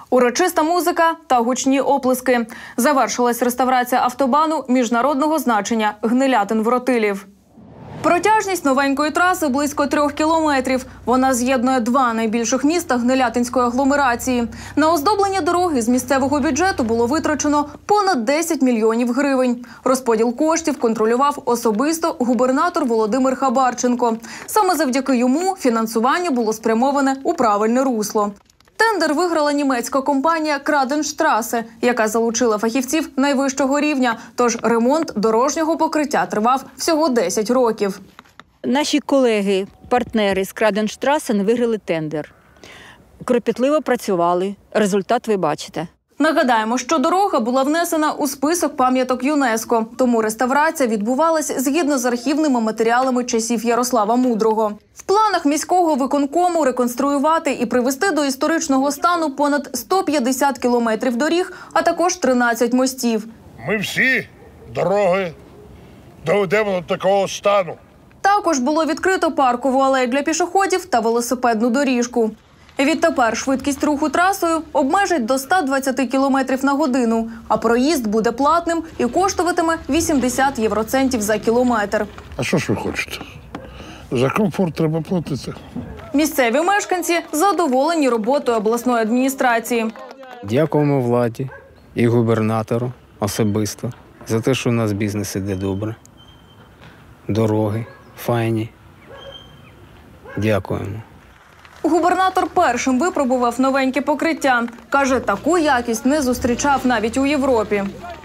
Урочиста музика та гучні оплески. Завершилась реставрація автобану міжнародного значення Гнилятин-Воротилів. Протяжність новенької траси близько 3 кілометрів. Вона з'єднує два найбільших міста Гнилятинської агломерації. На оздоблення дороги з місцевого бюджету було витрачено понад 10 мільйонів гривень. Розподіл коштів контролював особисто губернатор Володимир Хабарченко. Саме завдяки йому фінансування було спрямоване у правильне русло. Тендер виграла німецька компанія «Краденштрасе», яка залучила фахівців найвищого рівня, тож ремонт дорожнього покриття тривав всього 10 років. Наші колеги, партнери з «Краденштрасен» виграли тендер. Кропітливо працювали. Результат ви бачите. Нагадаємо, що дорога була внесена у список пам'яток ЮНЕСКО, тому реставрація відбувалась згідно з архівними матеріалами часів Ярослава Мудрого. В планах міського виконкому реконструювати і привести до історичного стану понад 150 кілометрів доріг, а також 13 мостів. Ми всі дороги доведемо до такого стану. Також було відкрито паркову алею для пішоходів та велосипедну доріжку. Відтепер швидкість руху трасою обмежать до 120 км на годину, а проїзд буде платним і коштуватиме 80 євроцентів за кілометр. А що ж ви хочете? За комфорт треба платити. Місцеві мешканці задоволені роботою обласної адміністрації. Дякуємо владі і губернатору особисто за те, що у нас бізнес іде добре. Дороги файні. Дякуємо. Губернатор першим випробував новеньке покриття. Каже, таку якість не зустрічав навіть у Європі.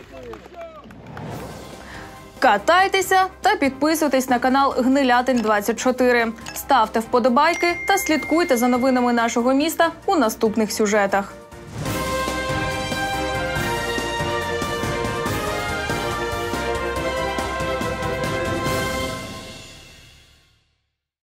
Катайтеся та підписуйтесь на канал Гнилятин-24. Ставте вподобайки та слідкуйте за новинами нашого міста у наступних сюжетах.